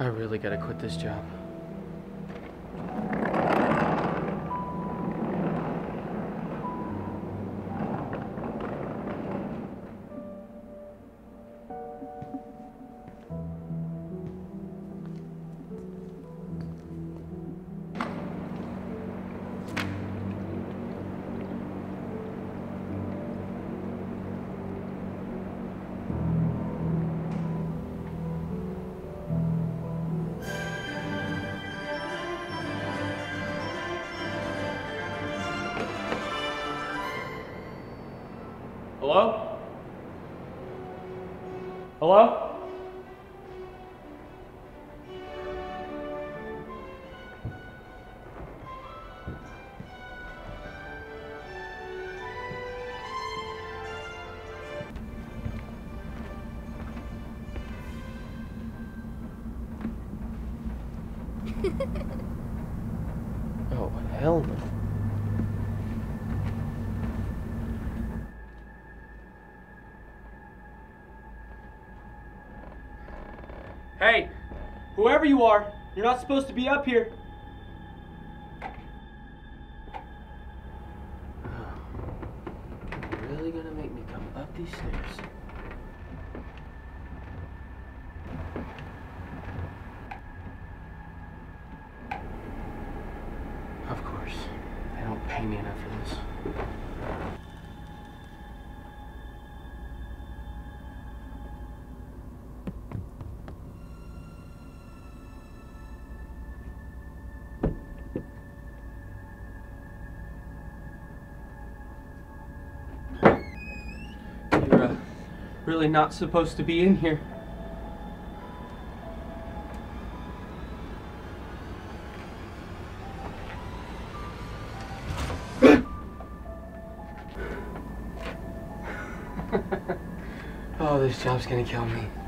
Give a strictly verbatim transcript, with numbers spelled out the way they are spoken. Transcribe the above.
I really gotta quit this job. Hello? Hello? Oh, hell no. Hey, whoever you are, you're not supposed to be up here. You're really gonna make me come up these stairs? Of course. They don't pay me enough for this. You're uh, really not supposed to be in here. Oh, this job's gonna kill me.